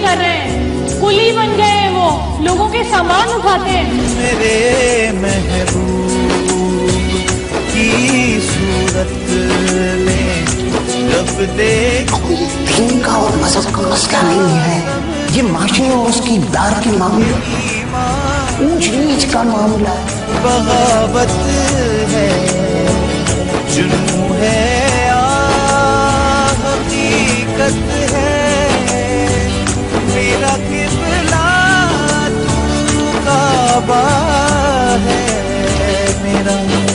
कर रहे हैं, कुली बन गए हैं, वो लोगों के सामान उठाते हैं। मेरे महबूब की सूरत में जब देख दीन का और मजहब का मसला नहीं है, ये माशरे और उसकी दार की मामला, ऊंच नीच का मामला है। बगावत है, जुनून है, हकीकत है, मेरा किबला तू काबा है, मेरा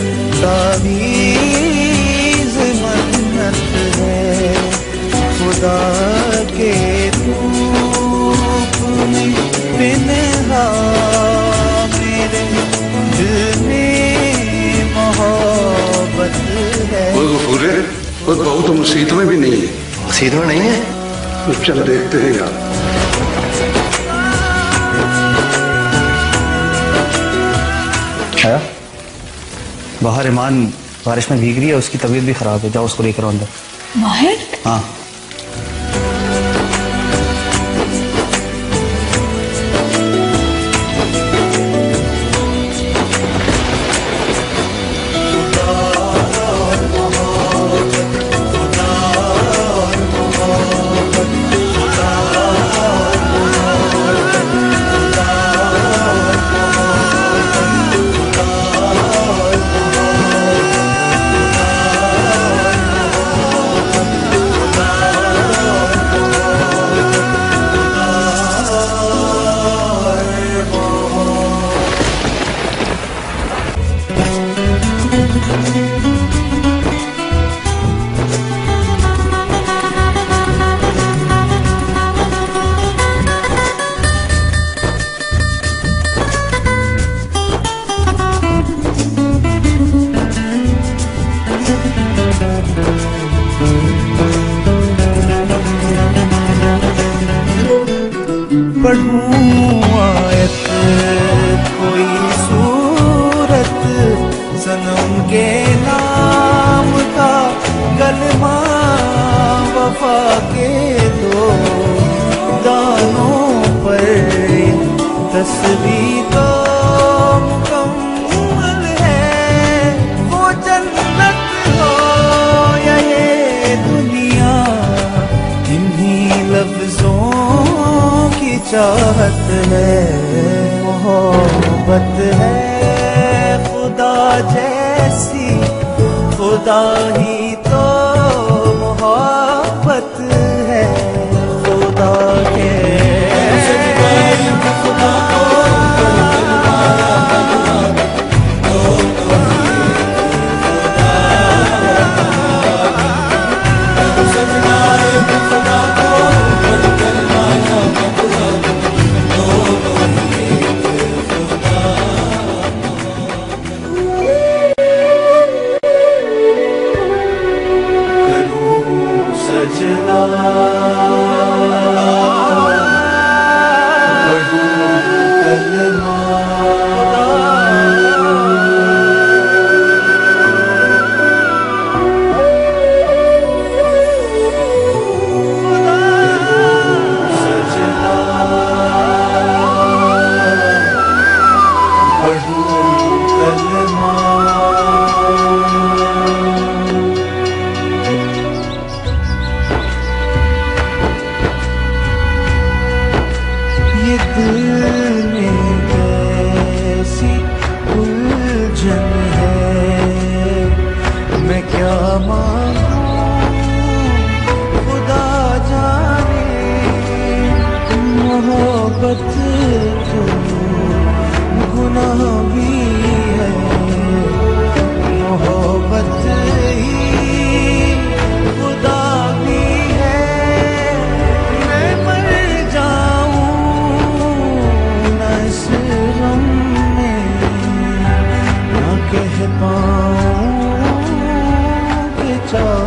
तावीज़ मन्नत है, खुदा के रूप में पिन्हा मेरे दिल में मोहब्बत है। वो गफूरे, वो बहू तो मुसीबत में भी नहीं है। मुसीबत में नहीं है तो चल देखते हैं यार। बाहर ईमान बारिश में भीग रही है, उसकी तबीयत भी खराब है, जाओ उसको लेकर अंदर। माहिर? हाँ। पढ़ूं आयत कोई सूरत, सनम के नाम का कलमा, वफा के दो दानों पर तस्वीर तो मुकम्मल है। वो जन्नत हो या ये दुनिया, इन्हीं लफ्जों की चाहत है, मोहब्बत है। खुदा जैसी खुदा ही तो मोहब्बत है, खुदा के ये दिल में कैसी उलझन है, मैं क्या मांगूं खुदा जाने। मोहब्बत तो गुनाह भी है, मोहब्बत ही खुदा भी है। मैं मर जाऊं न इस गम में, न कह पाऊं कि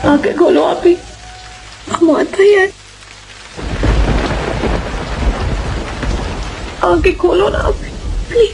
आंखें खोलो आप ही, हम आता ही है। आंखें खोलो ना आप ही, प्लीज।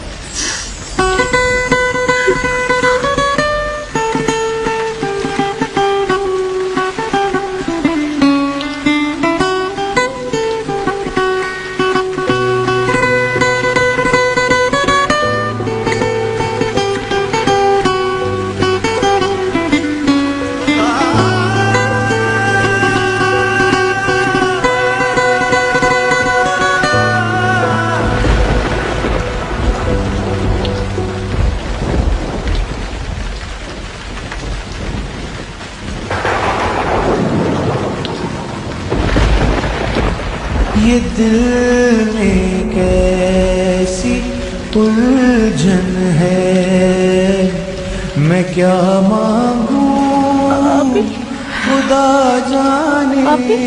ये दिल में कैसी उलझन है, मैं क्या मांगूं खुदा जाने।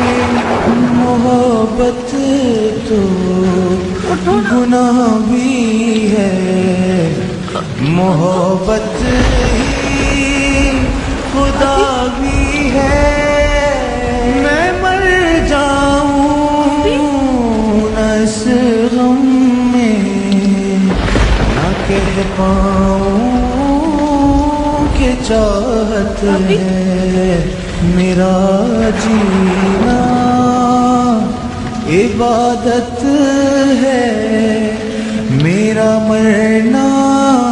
मोहब्बत तो गुनाह भी है, मोहब्बत ही खुदा भी है। मैं मर जाऊं इस गम में, ना कह पाऊं कि चाहत है। मेरा जीना इबादत है, मेरा मरना